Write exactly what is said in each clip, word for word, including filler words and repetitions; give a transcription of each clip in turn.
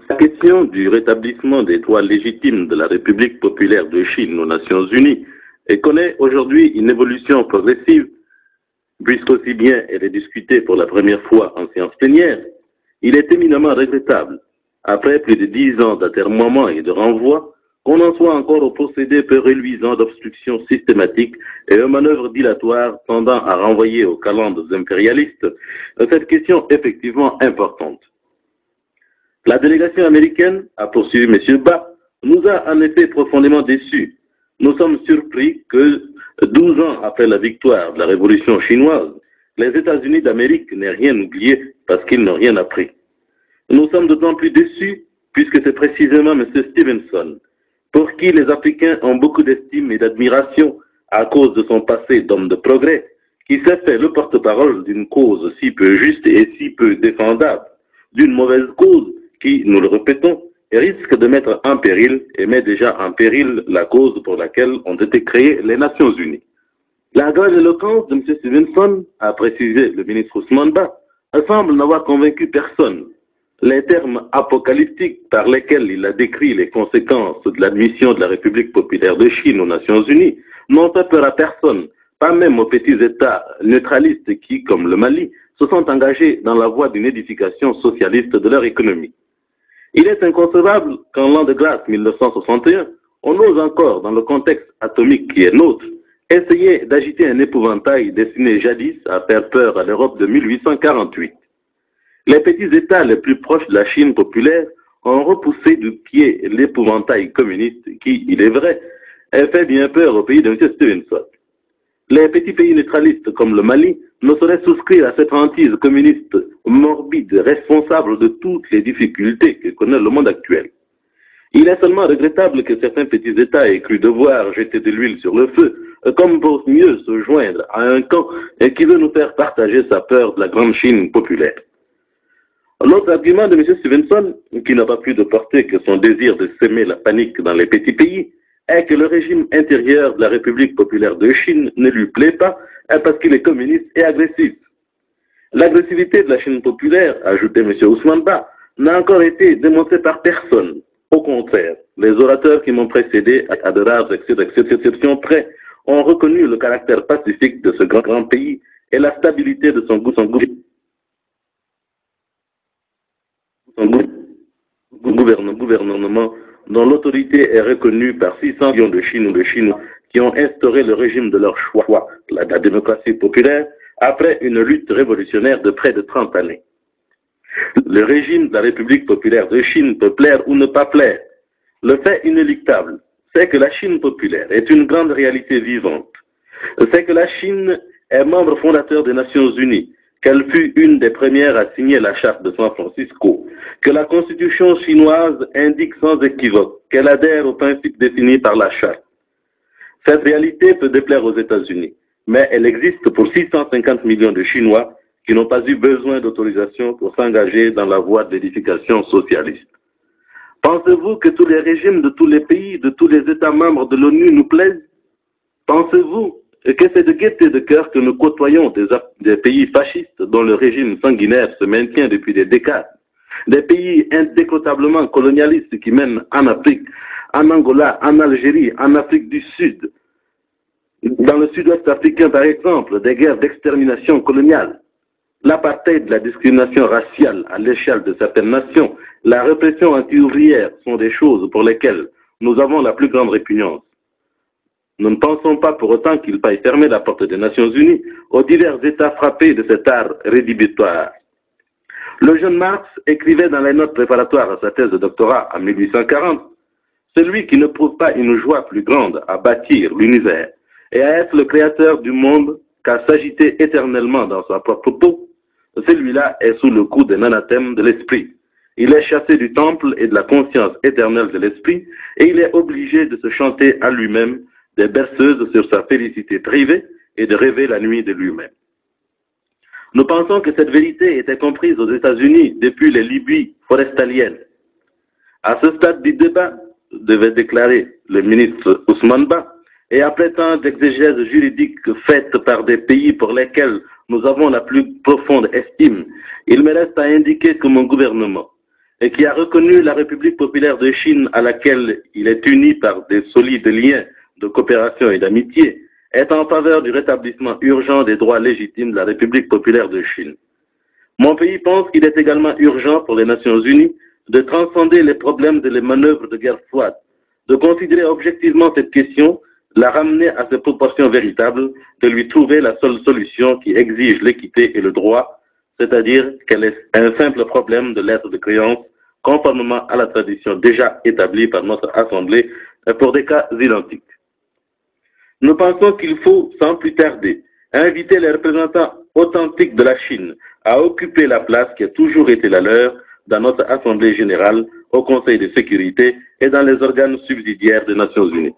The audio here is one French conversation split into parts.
La question du rétablissement des droits légitimes de la République populaire de Chine aux Nations Unies et connaît aujourd'hui une évolution progressive, puisqu'aussi bien elle est discutée pour la première fois en séance plénière. Il est éminemment regrettable, après plus de dix ans d'atermoiement et de renvoi, qu'on en soit encore au procédé peu reluisant d'obstruction systématique et aux manœuvres dilatoires tendant à renvoyer aux calendes impérialistes cette question effectivement importante. La délégation américaine, a poursuivi M. Ba, nous a en effet profondément déçus. Nous sommes surpris que, douze ans après la victoire de la révolution chinoise, les États-Unis d'Amérique n'aient rien oublié parce qu'ils n'ont rien appris. Nous sommes d'autant plus déçus puisque c'est précisément M. Stevenson, pour qui les Africains ont beaucoup d'estime et d'admiration à cause de son passé d'homme de progrès, qui s'est fait le porte-parole d'une cause si peu juste et si peu défendable, d'une mauvaise cause qui, nous le répétons, risque de mettre en péril et met déjà en péril la cause pour laquelle ont été créées les Nations Unies. La grande éloquence de M. Stevenson, a précisé le ministre Ousmane Ba, semble n'avoir convaincu personne. Les termes apocalyptiques par lesquels il a décrit les conséquences de l'admission de la République populaire de Chine aux Nations Unies n'ont fait peur à personne, pas même aux petits États neutralistes qui, comme le Mali, se sont engagés dans la voie d'une édification socialiste de leur économie. Il est inconcevable qu'en l'an de grâce mille neuf cent soixante et un, on ose encore, dans le contexte atomique qui est nôtre, essayer d'agiter un épouvantail destiné jadis à faire peur à l'Europe de mille huit cent quarante-huit. Les petits États les plus proches de la Chine populaire ont repoussé du pied l'épouvantail communiste qui, il est vrai, a fait bien peur au pays de M. Stevenson. Les petits pays neutralistes comme le Mali ne sauraient souscrire à cette hantise communiste morbide, responsable de toutes les difficultés que connaît le monde actuel. Il est seulement regrettable que certains petits États aient cru devoir jeter de l'huile sur le feu, comme pour mieux se joindre à un camp qui veut nous faire partager sa peur de la grande Chine populaire. L'autre argument de M. Stevenson, qui n'a pas plus de portée que son désir de semer la panique dans les petits pays, est que le régime intérieur de la République populaire de Chine ne lui plaît pas parce qu'il est communiste et agressif. L'agressivité de la Chine populaire, ajoutait M. Ousmane Ba, n'a encore été démontrée par personne. Au contraire, les orateurs qui m'ont précédé, à de rares exceptions près, ont reconnu le caractère pacifique de ce grand, grand pays et la stabilité de son, son, son gouvernement, gouvernement dont l'autorité est reconnue par six cents millions de Chinois de Chinois qui ont instauré le régime de leur choix, la, la démocratie populaire, après une lutte révolutionnaire de près de trente années. Le régime de la République populaire de Chine peut plaire ou ne pas plaire. Le fait inéluctable, c'est que la Chine populaire est une grande réalité vivante. C'est que la Chine est membre fondateur des Nations Unies, qu'elle fut une des premières à signer la charte de San Francisco, que la constitution chinoise indique sans équivoque qu'elle adhère aux principes définis par la charte. Cette réalité peut déplaire aux États-Unis, mais elle existe pour six cent cinquante millions de Chinois qui n'ont pas eu besoin d'autorisation pour s'engager dans la voie de l'édification socialiste. Pensez-vous que tous les régimes de tous les pays, de tous les États membres de l'ONU nous plaisent? Pensez-vous que c'est de gaieté de cœur que nous côtoyons des, des pays fascistes dont le régime sanguinaire se maintient depuis des décades, des pays indécrotablement colonialistes qui mènent en Afrique, en Angola, en Algérie, en Afrique du Sud, dans le sud-ouest africain par exemple, des guerres d'extermination coloniale, l'apartheid, la discrimination raciale à l'échelle de certaines nations, la répression anti-ouvrière sont des choses pour lesquelles nous avons la plus grande répugnance. Nous ne pensons pas pour autant qu'il faille fermer la porte des Nations Unies aux divers États frappés de cet art rédhibitoire. Le jeune Marx écrivait dans les notes préparatoires à sa thèse de doctorat en mille huit cent quarante, « Celui qui ne trouve pas une joie plus grande à bâtir l'univers et à être le créateur du monde qu'à s'agiter éternellement dans sa propre peau, celui-là est sous le coup d'un anathème de l'esprit. Il est chassé du temple et de la conscience éternelle de l'esprit et il est obligé de se chanter à lui-même des berceuses sur sa félicité privée et de rêver la nuit de lui-même. » Nous pensons que cette vérité était comprise aux États-Unis depuis les Libyes forestaliennes. À ce stade du débat, devait déclarer le ministre Ousmane Ba, et après tant d'exégèses juridiques faites par des pays pour lesquels nous avons la plus profonde estime, il me reste à indiquer que mon gouvernement et qui a reconnu la République populaire de Chine à laquelle il est uni par des solides liens de coopération et d'amitié, est en faveur du rétablissement urgent des droits légitimes de la République populaire de Chine. Mon pays pense qu'il est également urgent pour les Nations unies de transcender les problèmes et les manœuvres de guerre froide, de considérer objectivement cette question, de la ramener à ses proportions véritables, de lui trouver la seule solution qui exige l'équité et le droit, c'est-à-dire qu'elle est un simple problème de lettre de créance, conformément à la tradition déjà établie par notre Assemblée pour des cas identiques. Nous pensons qu'il faut, sans plus tarder, inviter les représentants authentiques de la Chine à occuper la place qui a toujours été la leur dans notre Assemblée générale, au Conseil de sécurité et dans les organes subsidiaires des Nations unies.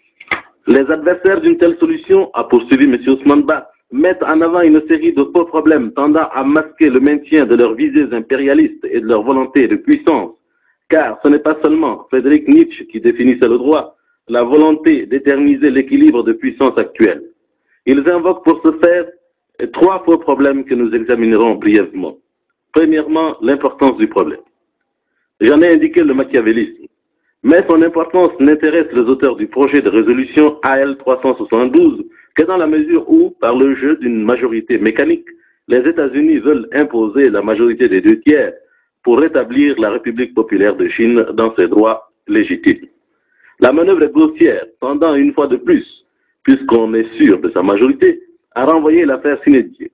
Les adversaires d'une telle solution, a poursuivi M. Ousmane Ba, mettent en avant une série de faux problèmes tendant à masquer le maintien de leurs visées impérialistes et de leur volonté de puissance, car ce n'est pas seulement Friedrich Nietzsche qui définissait le droit, la volonté d'éterniser l'équilibre de puissance actuel. Ils invoquent pour ce faire trois faux problèmes que nous examinerons brièvement. Premièrement, l'importance du problème. J'en ai indiqué le machiavélisme, mais son importance n'intéresse les auteurs du projet de résolution A L trois cent soixante-douze que dans la mesure où, par le jeu d'une majorité mécanique, les États-Unis veulent imposer la majorité des deux tiers pour rétablir la République populaire de Chine dans ses droits légitimes. La manœuvre est grossière, tendant une fois de plus, puisqu'on est sûr de sa majorité, à renvoyer l'affaire sine die.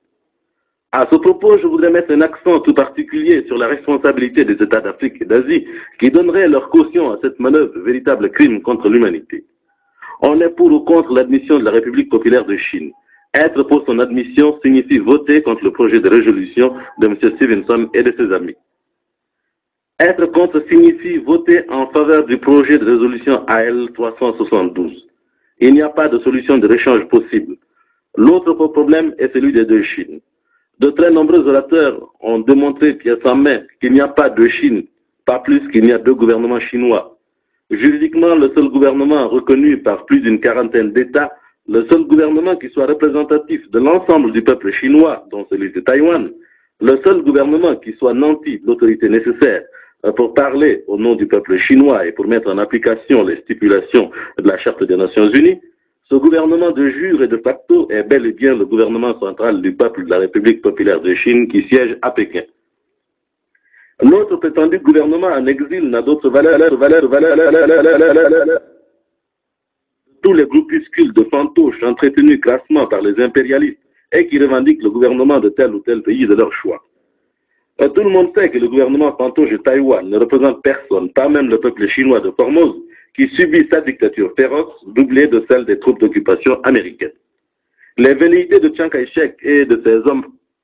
À ce propos, je voudrais mettre un accent tout particulier sur la responsabilité des États d'Afrique et d'Asie qui donneraient leur caution à cette manœuvre, véritable crime contre l'humanité. On est pour ou contre l'admission de la République populaire de Chine. Être pour son admission signifie voter contre le projet de résolution de M. Stevenson et de ses amis. Être contre signifie voter en faveur du projet de résolution A L trois cent soixante-douze. Il n'y a pas de solution de réchange possible. L'autre problème est celui des deux Chines. De très nombreux orateurs ont démontré pièce en main qu'il n'y a pas de Chine, pas plus qu'il n'y a deux gouvernements chinois. Juridiquement, le seul gouvernement reconnu par plus d'une quarantaine d'États, le seul gouvernement qui soit représentatif de l'ensemble du peuple chinois, dont celui de Taïwan, le seul gouvernement qui soit nanti de l'autorité nécessaire pour parler au nom du peuple chinois et pour mettre en application les stipulations de la Charte des Nations Unies, ce gouvernement de jure et de facto est bel et bien le gouvernement central du peuple de la République populaire de Chine qui siège à Pékin. L'autre prétendu gouvernement en exil n'a d'autre valeur, valeur, valeur, valeur, valeur, valeur. Tous les groupuscules de fantoches entretenus crassement par les impérialistes et qui revendiquent le gouvernement de tel ou tel pays de leur choix. Tout le monde sait que le gouvernement fantoche de Taïwan ne représente personne, pas même le peuple chinois de Formose, qui subit sa dictature féroce, doublée de celle des troupes d'occupation américaines. Les velléités de Chiang Kai-shek et de ses hommes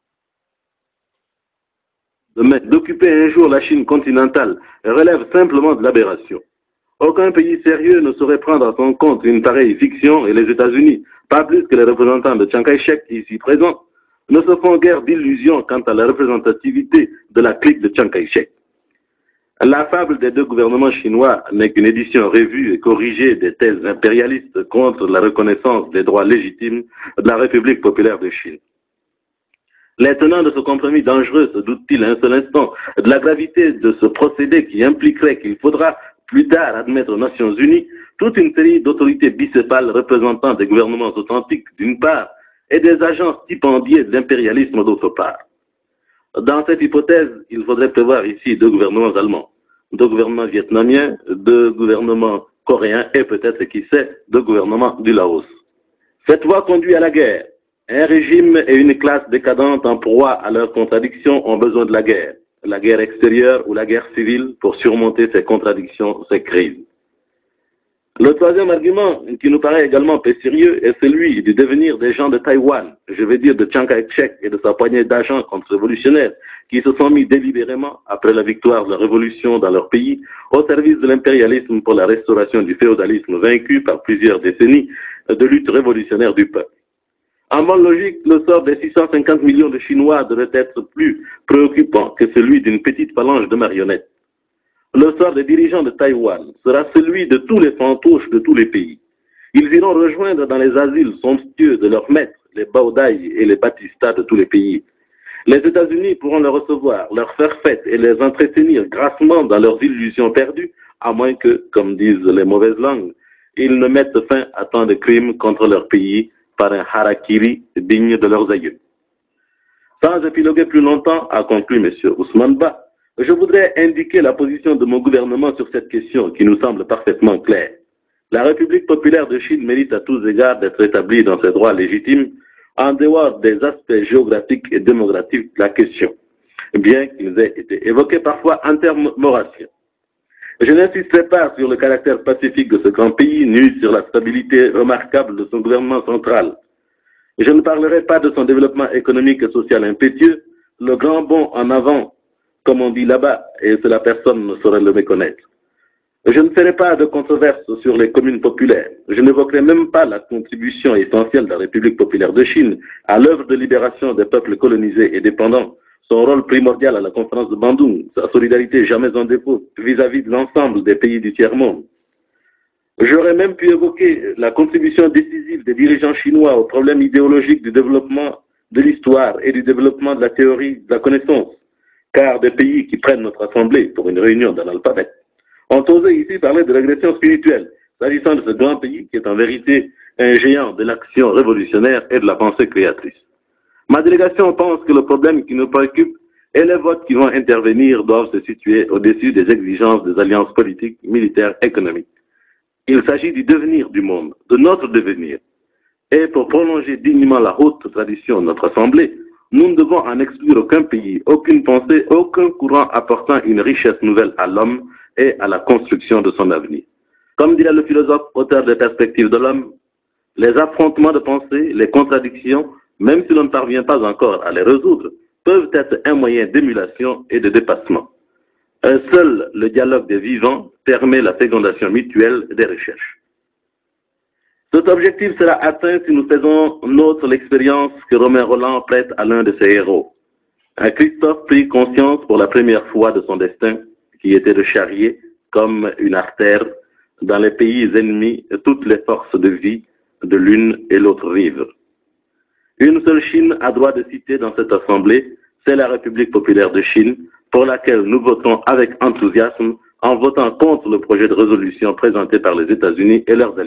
d'occuper un jour la Chine continentale relèvent simplement de l'aberration. Aucun pays sérieux ne saurait prendre à son compte une pareille fiction et les États-Unis, pas plus que les représentants de Chiang Kai-shek ici présents, ne se font guère d'illusions quant à la représentativité de la clique de Chiang Kai-shek. La fable des deux gouvernements chinois n'est qu'une édition revue et corrigée des thèses impérialistes contre la reconnaissance des droits légitimes de la République populaire de Chine. Les tenants de ce compromis dangereux se doutent-ils un seul instant de la gravité de ce procédé qui impliquerait qu'il faudra plus tard admettre aux Nations Unies toute une série d'autorités bicéphales représentant des gouvernements authentiques d'une part et des agents stipendiés de l'impérialisme d'autre part. Dans cette hypothèse, il faudrait prévoir ici deux gouvernements allemands, deux gouvernements vietnamiens, deux gouvernements coréens et peut-être, qui sait, deux gouvernements du Laos. Cette voie conduit à la guerre. Un régime et une classe décadente en proie à leurs contradictions ont besoin de la guerre, la guerre extérieure ou la guerre civile pour surmonter ces contradictions, ces crises. Le troisième argument, qui nous paraît également peu sérieux, est celui du devenir des gens de Taïwan, je veux dire de Chiang Kai-shek et de sa poignée d'agents contre-révolutionnaires qui se sont mis délibérément, après la victoire de la révolution dans leur pays, au service de l'impérialisme pour la restauration du féodalisme vaincu par plusieurs décennies de lutte révolutionnaire du peuple. En bonne logique, le sort des six cent cinquante millions de Chinois devrait être plus préoccupant que celui d'une petite phalange de marionnettes. Le sort des dirigeants de Taïwan sera celui de tous les fantoches de tous les pays. Ils iront rejoindre dans les asiles somptueux de leurs maîtres, les Baodai et les Batista de tous les pays. Les États-Unis pourront les recevoir, leur faire fête et les entretenir grassement dans leurs illusions perdues, à moins que, comme disent les mauvaises langues, ils ne mettent fin à tant de crimes contre leur pays par un harakiri digne de leurs aïeux. Sans épiloguer plus longtemps, a conclu M. Ousmane Ba, je voudrais indiquer la position de mon gouvernement sur cette question qui nous semble parfaitement claire. La République populaire de Chine mérite à tous égards d'être établie dans ses droits légitimes en dehors des aspects géographiques et démographiques de la question, bien qu'ils aient été évoqués parfois en termes maurassiens. Je n'insisterai pas sur le caractère pacifique de ce grand pays, ni sur la stabilité remarquable de son gouvernement central. Je ne parlerai pas de son développement économique et social impétueux, le grand bond en avant, comme on dit là-bas, et cela personne ne saurait le méconnaître. Je ne ferai pas de controverse sur les communes populaires. Je n'évoquerai même pas la contribution essentielle de la République populaire de Chine à l'œuvre de libération des peuples colonisés et dépendants, son rôle primordial à la conférence de Bandung, sa solidarité jamais en défaut vis-à-vis de l'ensemble des pays du tiers-monde. J'aurais même pu évoquer la contribution décisive des dirigeants chinois aux problèmes idéologiques du développement de l'histoire et du développement de la théorie de la connaissance, car des pays qui prennent notre assemblée pour une réunion d'analphabètes ont osé ici parler de régression spirituelle, s'agissant de ce grand pays qui est en vérité un géant de l'action révolutionnaire et de la pensée créatrice. Ma délégation pense que le problème qui nous préoccupe et les votes qui vont intervenir doivent se situer au-dessus des exigences des alliances politiques, militaires, économiques. Il s'agit du devenir du monde, de notre devenir. Et pour prolonger dignement la haute tradition de notre Assemblée, nous ne devons en exclure aucun pays, aucune pensée, aucun courant apportant une richesse nouvelle à l'homme et à la construction de son avenir. Comme dirait le philosophe auteur des Perspectives de l'homme, les affrontements de pensée, les contradictions, même si l'on ne parvient pas encore à les résoudre, peuvent être un moyen d'émulation et de dépassement. Un seul le dialogue des vivants permet la fécondation mutuelle des recherches. Cet objectif sera atteint si nous faisons nôtre l'expérience que Romain Rolland prête à l'un de ses héros. Un Christophe prit conscience pour la première fois de son destin, qui était de charrier, comme une artère, dans les pays ennemis, toutes les forces de vie de l'une et l'autre rive. Une seule Chine a droit de citer dans cette assemblée, c'est la République populaire de Chine, pour laquelle nous votons avec enthousiasme en votant contre le projet de résolution présenté par les États-Unis et leurs alliés.